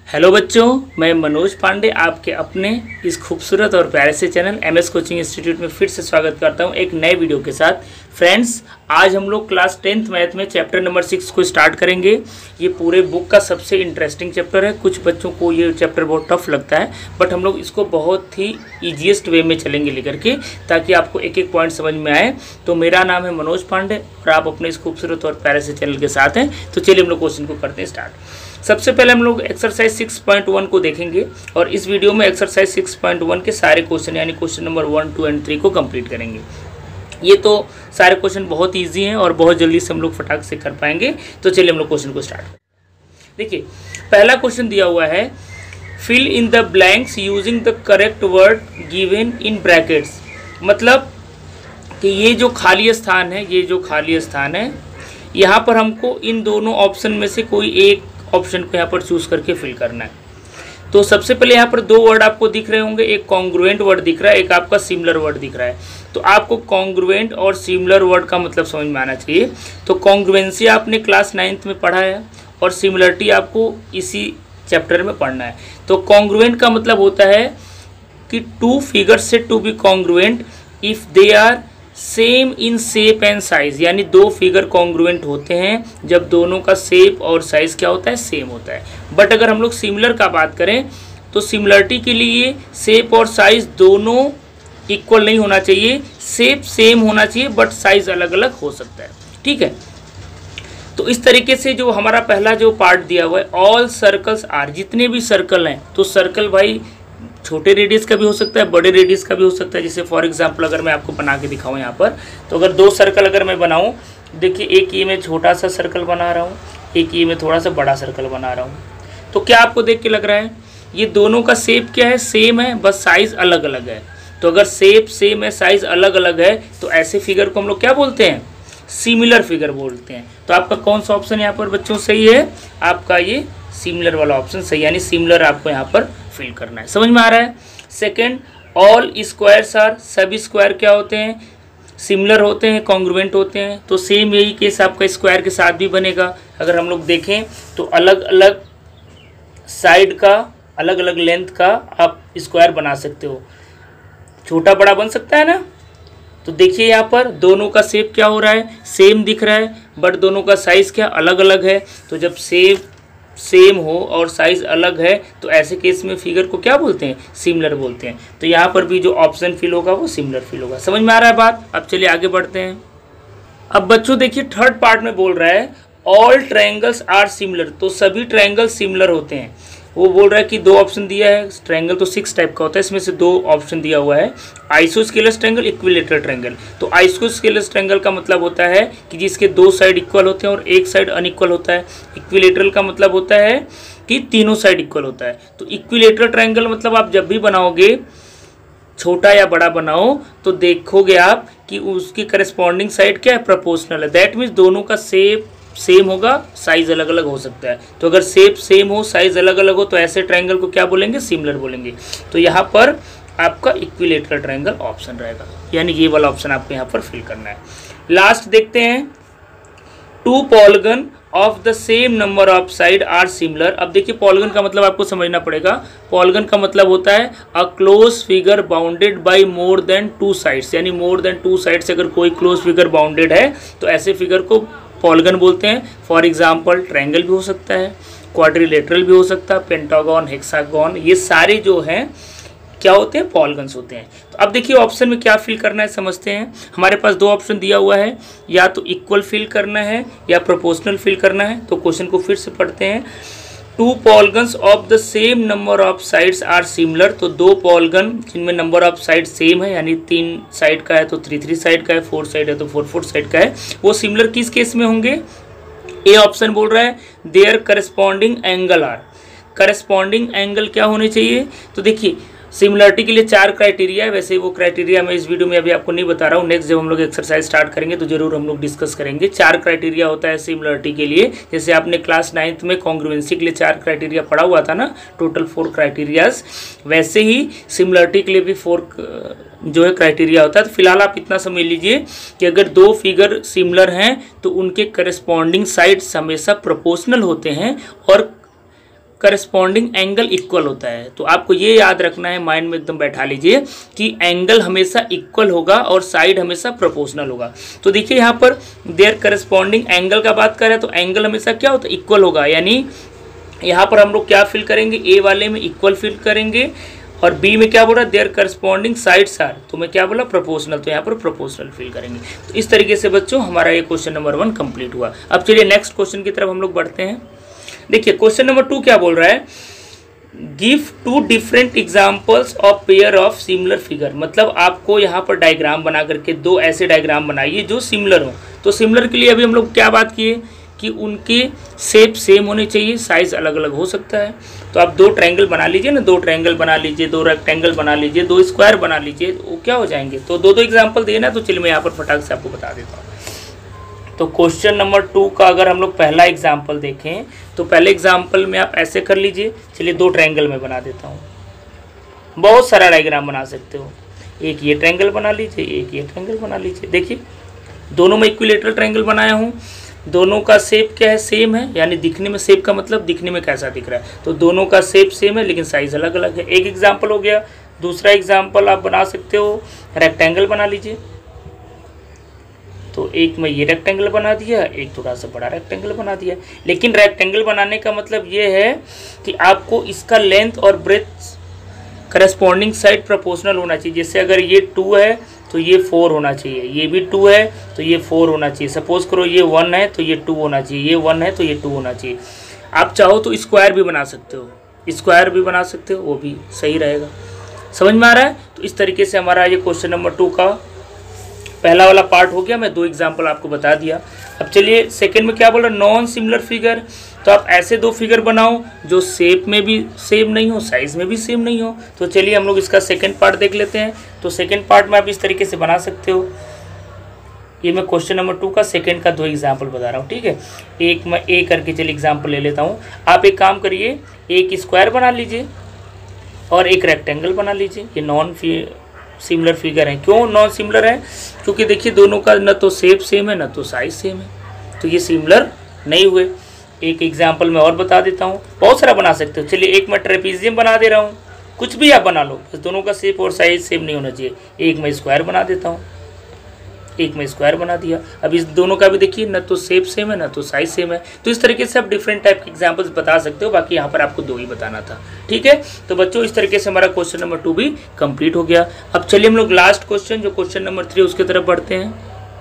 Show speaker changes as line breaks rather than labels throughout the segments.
Hello बच्चों, मैं मनोज पांडे आपके अपने इस खूबसूरत और प्यारे से चैनल एमएस कोचिंग इंस्टीट्यूट में फिर से स्वागत करता हूं एक नए वीडियो के साथ। फ्रेंड्स, आज हम लोग क्लास 10th मैथ में चैप्टर नंबर 6 को स्टार्ट करेंगे। ये पूरे बुक का सबसे इंटरेस्टिंग चैप्टर है। कुछ बच्चों को ये चैप्टर बहुत टफ लगता है, बट हम लोग इसको बहुत ही ईजीएस्ट वे में चलेंगे लेकर के, ताकि आपको एक एक पॉइंट समझ में आए। तो मेरा नाम है मनोज पांडे और आप अपने इस खूबसूरत और प्यारे से चैनल के साथ हैं। तो चलिए हम लोग क्वेश्चन को करते हैं स्टार्ट। सबसे पहले हम लोग एक्सरसाइज 6.1 को देखेंगे और इस वीडियो में एक्सरसाइज 6.1 के सारे क्वेश्चन यानी क्वेश्चन नंबर 1, 2 एंड 3 को कंप्लीट करेंगे। ये तो सारे क्वेश्चन बहुत इजी हैं और बहुत जल्दी से हम लोग फटाक से कर पाएंगे। तो चलिए हम लोग क्वेश्चन को स्टार्ट करें। देखिए, पहला क्वेश्चन दिया हुआ है, fill in the blanks using the correct word given in brackets. मतलब कि ये जो खाली स्थान है, यहाँ पर हमको इन दोनों ऑप्शन में से कोई एक ऑप्शन को यहाँ पर चूज करके फिल करना है। तो सबसे पहले यहाँ पर दो वर्ड आपको दिख रहे होंगे, एक कॉन्ग्रुएंट वर्ड दिख रहा है, एक आपका सिमिलर वर्ड दिख रहा है। तो आपको कॉन्ग्रुएंट और सिमिलर वर्ड का मतलब समझ में आना चाहिए। तो कॉन्ग्रुएंसी आपने क्लास 9th में पढ़ा है और सिमिलरिटी आपको इसी चैप्टर में पढ़ना है। तो कॉन्ग्रुएंट का मतलब होता है कि two figures said to be congruent if they are same in shape and size, यानी दो फिगर कॉन्ग्रुएंट होते हैं जब दोनों का शेप और साइज क्या होता है, सेम होता है। बट अगर हम लोग सिमिलर का बात करें तो सिमिलरिटी के लिए शेप और साइज दोनों इक्वल नहीं होना चाहिए, शेप सेम होना चाहिए बट साइज अलग अलग हो सकता है। ठीक है, तो इस तरीके से जो हमारा पहला जो पार्ट दिया हुआ है, ऑल सर्कल्स आर, जितने भी सर्कल हैं, तो सर्कल भाई छोटे रेडियस का भी हो सकता है, बड़े रेडियस का भी हो सकता है। जैसे फॉर एग्जांपल अगर मैं आपको बना के दिखाऊं यहाँ पर, तो अगर दो सर्कल अगर मैं बनाऊं, देखिए एक ये मैं छोटा सा सर्कल बना रहा हूँ, एक ये मैं थोड़ा सा बड़ा सर्कल बना रहा हूँ। तो क्या आपको देख के लग रहा है ये दोनों का शेप क्या है, सेम है, बस साइज अलग अलग है। तो अगर शेप सेम है, साइज अलग अलग है, तो ऐसे फिगर को हम लोग क्या बोलते हैं, सिमिलर फिगर बोलते हैं। तो आपका कौन सा ऑप्शन यहाँ पर बच्चों सही है, आपका ये सिमिलर वाला ऑप्शन सही, यानी सिमिलर आपको यहाँ पर फिल करना है। समझ में आ रहा है। सेकंड, ऑल स्क्वायर्स आर, सभी स्क्वायर क्या होते हैं, सिमिलर होते हैं, कॉन्ग्रुएंट होते हैं। तो सेम यही केस आपका स्क्वायर के साथ भी बनेगा। अगर हम लोग देखें तो अलग अलग साइड का, अलग अलग लेंथ का आप स्क्वायर बना सकते हो, छोटा बड़ा बन सकता है ना। तो देखिए यहाँ पर दोनों का शेप क्या हो रहा है, सेम दिख रहा है, बट दोनों का साइज क्या अलग अलग है। तो जब शेप सेम हो और साइज अलग है तो ऐसे केस में फिगर को क्या बोलते हैं, सिमिलर बोलते हैं। तो यहाँ पर भी जो ऑप्शन फिल होगा वो सिमिलर फिल होगा। समझ में आ रहा है बात। अब चलिए आगे बढ़ते हैं। अब बच्चों देखिए थर्ड पार्ट में बोल रहा है ऑल ट्रायंगल्स आर सिमिलर, तो सभी ट्रायंगल सिमिलर होते हैं। वो बोल रहा है कि दो ऑप्शन दिया है, ट्रायंगल तो 6 टाइप का होता है, इसमें से दो ऑप्शन दिया हुआ है, आइसोस्केलस ट्रायंगल, इक्विलेटरल ट्रायंगल। तो आइसोस्केलस ट्रायंगल का मतलब होता है कि जिसके दो साइड इक्वल होते हैं और एक साइड अनइक्वल होता है। इक्विलेटरल का मतलब होता है कि तीनों साइड इक्वल होता है। तो इक्विलेटरल ट्रायंगल मतलब आप जब भी बनाओगे, छोटा या बड़ा बनाओ, तो देखोगे आप कि उसकी करस्पॉन्डिंग साइड क्या है, प्रोपोर्शनल है। दैट मीन्स दोनों का शेप सेम होगा, साइज अलग अलग हो सकता है। तो अगर शेप सेम हो, साइज अलग अलग हो, तो ऐसे ट्रायंगल को क्या बोलेंगे, सिमिलर बोलेंगे। तो यहाँ पर आपका इक्विलेटरल ट्रायंगल ऑप्शन रहेगा, यानी ये वाला ऑप्शन आपको यहाँ पर फिल करना है। लास्ट देखते हैं, two polygon of the same number of side are similar. अब देखिए पॉलीगन का मतलब आपको समझना पड़ेगा। पॉलीगन का मतलब होता है a close figure bounded by more than 2 sides, यानी मोर देन 2 साइड्स अगर कोई क्लोज फिगर बाउंडेड है तो ऐसे फिगर को पॉलीगन बोलते हैं। फॉर एग्जाम्पल ट्रायंगल भी हो सकता है, क्वाड्रिलेटरल भी हो सकता है, पेंटागन, हेक्सागन, ये सारे जो हैं क्या होते हैं, पॉलीगन्स होते हैं। तो अब देखिए ऑप्शन में क्या फिल करना है, समझते हैं। हमारे पास दो ऑप्शन दिया हुआ है, या तो इक्वल फिल करना है या प्रोपोर्शनल फिल करना है। तो क्वेश्चन को फिर से पढ़ते हैं। Two polygons of the same number of sides are similar, तो दो पॉलीगन जिनमें नंबर ऑफ साइड सेम है, यानी 3 साइड का है तो 3 साइड का है, 4 साइड है तो 4 साइड का है, वो सिमिलर किस केस में होंगे। ए ऑप्शन बोल रहा है there corresponding angle are, corresponding angle क्या होने चाहिए। तो देखिए सिमिलरिटी के लिए 4 क्राइटेरिया है, वैसे वो क्राइटेरिया मैं इस वीडियो में अभी आपको नहीं बता रहा हूँ, नेक्स्ट जब हम लोग एक्सरसाइज स्टार्ट करेंगे तो जरूर हम लोग डिस्कस करेंगे। 4 क्राइटेरिया होता है सिमिलरिटी के लिए, जैसे आपने क्लास 9th में कॉन्ग्रुएंसी के लिए 4 क्राइटेरिया पढ़ा हुआ था ना, टोटल 4 क्राइटेरियाज, वैसे ही सिमिलरिटी के लिए भी 4 जो है क्राइटेरिया होता है। तो फिलहाल आप इतना समझ लीजिए कि अगर दो फिगर सिमिलर हैं तो उनके करस्पॉन्डिंग साइड्स हमेशा प्रोपोर्शनल होते हैं और करस्पॉन्डिंग एंगल इक्वल होता है। तो आपको ये याद रखना है, माइंड में एकदम बैठा लीजिए कि एंगल हमेशा इक्वल होगा और साइड हमेशा प्रोपोर्शनल होगा। तो देखिए यहाँ पर देयर करस्पॉन्डिंग एंगल का बात करें तो एंगल हमेशा क्या होता है, इक्वल होगा। यानी यहाँ पर हम लोग क्या फिल करेंगे, ए वाले में इक्वल फिल करेंगे और बी में क्या बोला, देयर करस्पॉन्डिंग साइड्स आर, तो मैं क्या बोला, प्रोपोर्शनल, तो यहाँ पर प्रोपोर्शनल फिल करेंगे। तो इस तरीके से बच्चों हमारा ये क्वेश्चन नंबर 1 कंप्लीट हुआ। अब चलिए नेक्स्ट क्वेश्चन की तरफ हम लोग बढ़ते हैं। देखिए क्वेश्चन नंबर 2 क्या बोल रहा है, give 2 different examples of pair of similar figure. मतलब आपको यहाँ पर डायग्राम बना करके 2 ऐसे डायग्राम बनाइए जो सिमिलर हो। तो सिमिलर के लिए अभी हम लोग क्या बात किए कि उनके शेप सेम होने चाहिए, साइज अलग अलग हो सकता है। तो आप 2 ट्रायंगल बना लीजिए ना, 2 ट्रायंगल बना लीजिए, 2 रेक्टेंगल बना लीजिए, 2 स्क्वायर बना लीजिए, वो क्या हो जाएंगे। तो 2 एग्जाम्पल देना, तो चलिए मैं यहाँ पर फटाक से आपको बता देता हूँ। तो क्वेश्चन नंबर 2 का अगर हम लोग पहला एग्जाम्पल देखें तो पहले एग्जाम्पल में आप ऐसे कर लीजिए। चलिए 2 ट्रायंगल में बना देता हूँ, बहुत सारा डायग्राम बना सकते हो। एक ये ट्रायंगल बना लीजिए, एक ये ट्रायंगल बना लीजिए। देखिए दोनों में इक्विलेटरल ट्रायंगल बनाया हूँ, दोनों का शेप क्या है, सेम है। यानी दिखने में, शेप का मतलब दिखने में कैसा दिख रहा है, तो दोनों का शेप सेम है लेकिन साइज अलग अलग है। एक एग्जाम्पल हो गया। दूसरा एग्जाम्पल आप बना सकते हो, रेक्टेंगल बना लीजिए। तो एक में ये रेक्टेंगल बना दिया, एक थोड़ा सा बड़ा रेक्टेंगल बना दिया। लेकिन रेक्टेंगल बनाने का मतलब ये है कि आपको इसका लेंथ और ब्रेथ करस्पॉन्डिंग साइड प्रोपोर्शनल होना चाहिए। जैसे अगर ये 2 है तो ये 4 होना चाहिए, ये भी 2 है तो ये 4 होना चाहिए। सपोज करो ये 1 है तो ये 2 होना चाहिए, ये 1 है तो ये 2 होना चाहिए। आप चाहो तो स्क्वायर भी बना सकते हो, स्क्वायर भी बना सकते हो, वो भी सही रहेगा। समझ में आ रहा है। तो इस तरीके से हमारा ये क्वेश्चन नंबर 2 का पहला वाला पार्ट हो गया। मैं 2 एग्जाम्पल आपको बता दिया। अब चलिए सेकंड में क्या बोल रहा है, नॉन सिमिलर फिगर। तो आप ऐसे 2 फिगर बनाओ जो शेप में भी सेम नहीं हो, साइज में भी सेम नहीं हो। तो चलिए हम लोग इसका सेकंड पार्ट देख लेते हैं। तो सेकंड पार्ट में आप इस तरीके से बना सकते हो। ये मैं क्वेश्चन नंबर 2 का सेकंड का 2 एग्जाम्पल बता रहा हूँ, ठीक है। एक मैं ए करके चलिए एग्जाम्पल ले लेता हूँ। आप एक काम करिए, एक स्क्वायर बना लीजिए और एक रेक्टेंगल बना लीजिए। ये नॉन सिमिलर फिगर है। क्यों नॉन सिमिलर है, क्योंकि देखिए दोनों का न तो शेप सेम है न तो साइज सेम है, तो ये सिमिलर नहीं हुए। एक एग्जाम्पल मैं और बता देता हूँ, बहुत सारा बना सकते हो। चलिए एक मैं ट्रेपीजियम बना दे रहा हूँ, कुछ भी आप बना लो, बस दोनों का शेप और साइज सेम नहीं होना चाहिए। एक मैं स्क्वायर बना देता हूँ, एक में स्क्वायर बना दिया। अब इस दोनों का भी देखिए न तो शेप सेम है न तो साइज सेम है। तो इस तरीके से आप डिफरेंट टाइप के एग्जांपल्स बता सकते हो। बाकी यहाँ पर आपको 2 ही बताना था, ठीक है। तो बच्चों इस तरीके से हमारा क्वेश्चन नंबर 2 भी कंप्लीट हो गया। अब चलिए हम लोग लास्ट क्वेश्चन जो क्वेश्चन नंबर 3 उसकी तरफ बढ़ते हैं।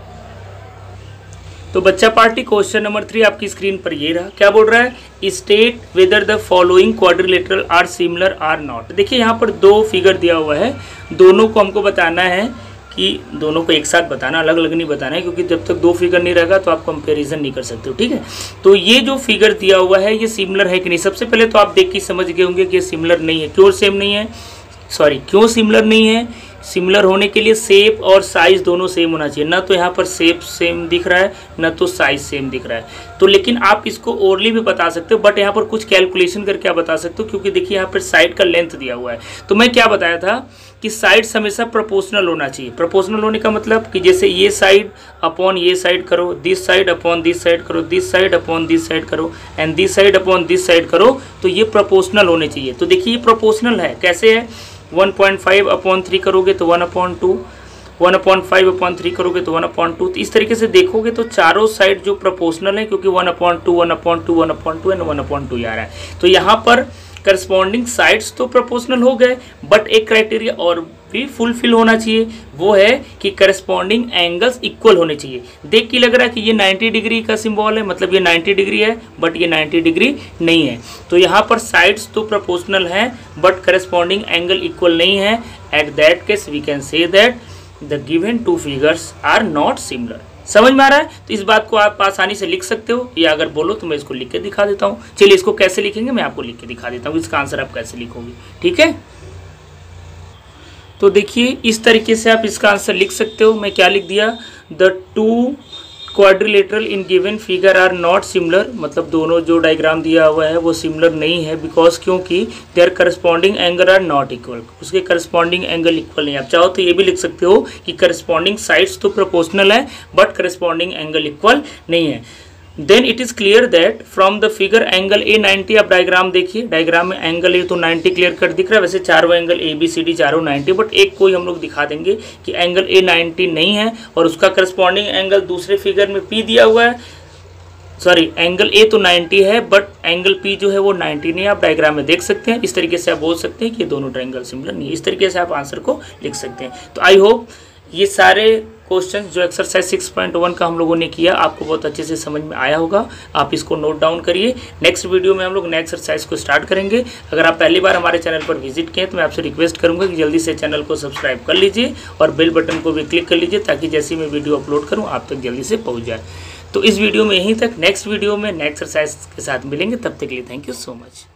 तो बच्चा पार्टी क्वेश्चन नंबर 3 आपकी स्क्रीन पर ये रहा। क्या बोल रहा है, state whether the following quadrilateral are similar or not. देखिए यहाँ पर 2 फिगर दिया हुआ है, दोनों को हमको बताना है कि दोनों को एक साथ बताना, अलग अलग नहीं बताना है, क्योंकि जब तक 2 फिगर नहीं रहेगा तो आप कंपैरिजन नहीं कर सकते हो, ठीक है। तो ये जो फिगर दिया हुआ है ये सिमिलर है कि नहीं। सबसे पहले तो आप देख के समझ गए होंगे कि ये सिमिलर नहीं है। क्यों सेम नहीं है, सॉरी क्यों सिमिलर नहीं है। सिमिलर होने के लिए शेप और साइज दोनों सेम होना चाहिए। ना तो यहाँ पर शेप सेम दिख रहा है ना तो साइज सेम दिख रहा है। तो लेकिन आप इसको ओरली भी बता सकते हो, बट यहाँ पर कुछ कैलकुलेशन करके आप बता सकते हो, क्योंकि देखिए यहाँ पर साइड का लेंथ दिया हुआ है। तो मैं क्या बताया था कि साइड्स हमेशा प्रोपोर्शनल होना चाहिए। प्रोपोर्शनल होने का मतलब कि जैसे ये साइड अपॉन ये साइड करो, this side upon this side करो, this side upon this side करो and this side upon this side करो, तो ये प्रोपोर्शनल होने चाहिए। तो देखिए ये प्रोपोर्शनल है। कैसे है, 1.5 अपॉन 3 करोगे तो 1/2, 1/5 अपॉन 3 करोगे तो 1/2। तो इस तरीके से देखोगे तो चारों साइड जो प्रोपोर्शनल है, क्योंकि 1/2, 1/2, 1/2 एंड 1/2 आ रहा है। तो यहाँ पर करस्पॉन्डिंग साइड्स तो प्रोपोर्शनल हो गए, बट एक क्राइटेरिया और भी फुलफिल होना चाहिए, वो है कि करस्पॉन्डिंग एंगल्स इक्वल होने चाहिए। देख के लग रहा है कि ये 90 डिग्री का सिंबल है, मतलब ये 90 डिग्री है, बट ये 90 डिग्री नहीं है। तो यहाँ पर साइड्स तो प्रोपोर्शनल हैं बट करस्पॉन्डिंग एंगल इक्वल नहीं है। At that case we can say that the given 2 figures are not similar. समझ में आ रहा है। तो इस बात को आप आसानी से लिख सकते हो, या अगर बोलो तो मैं इसको लिख के दिखा देता हूँ। चलिए इसको कैसे लिखेंगे मैं आपको लिख के दिखा देता हूँ, इसका आंसर आप कैसे लिखोगे, ठीक है। तो देखिए इस तरीके से आप इसका आंसर लिख सकते हो। मैं क्या लिख दिया, the 2 quadrilateral in given figure are not similar, मतलब दोनों जो डायग्राम दिया हुआ है वो सिमिलर नहीं है, बिकॉज क्योंकि their corresponding angle are not equal, उसके करस्पॉन्डिंग एंगल इक्वल नहीं। आप चाहो तो ये भी लिख सकते हो कि करस्पॉन्डिंग साइड्स तो प्रोपोर्शनल है बट करस्पॉन्डिंग एंगल इक्वल नहीं है। Then it is clear that from the figure angle A90, आप डायग्राम देखिए, डायग्राम में एंगल A तो 90 क्लियर कट दिख रहा है, वैसे चारों एंगल ABCD चारों 90, बट एक कोई हम लोग दिखा देंगे कि एंगल A90 नहीं है और उसका करस्पॉन्डिंग एंगल दूसरे फिगर में P दिया हुआ है। सॉरी, एंगल A तो 90 है बट एंगल P जो है वो 90 नहीं है, आप डायग्राम में देख सकते हैं। इस तरीके से आप बोल सकते हैं कि ये दोनों ट्रायंगल सिमिलर नहीं है। इस तरीके से आप आंसर को लिख सकते हैं। तो आई होप ये सारे क्वेश्चन जो एक्सरसाइज 6.1 का हम लोगों ने किया आपको बहुत अच्छे से समझ में आया होगा। आप इसको नोट डाउन करिए। नेक्स्ट वीडियो में हम लोग नए एक्सरसाइज को स्टार्ट करेंगे। अगर आप पहली बार हमारे चैनल पर विजिट किए तो मैं आपसे रिक्वेस्ट करूंगा कि जल्दी से चैनल को सब्सक्राइब कर लीजिए और बेल बटन को भी क्लिक कर लीजिए ताकि जैसे मैं वीडियो अपलोड करूँ आप तक जल्दी से पहुँच जाए। तो इस वीडियो में यहीं तक, नेक्स्ट वीडियो में नए एक्सरसाइज के साथ मिलेंगे। तब तक के लिए थैंक यू सो मच।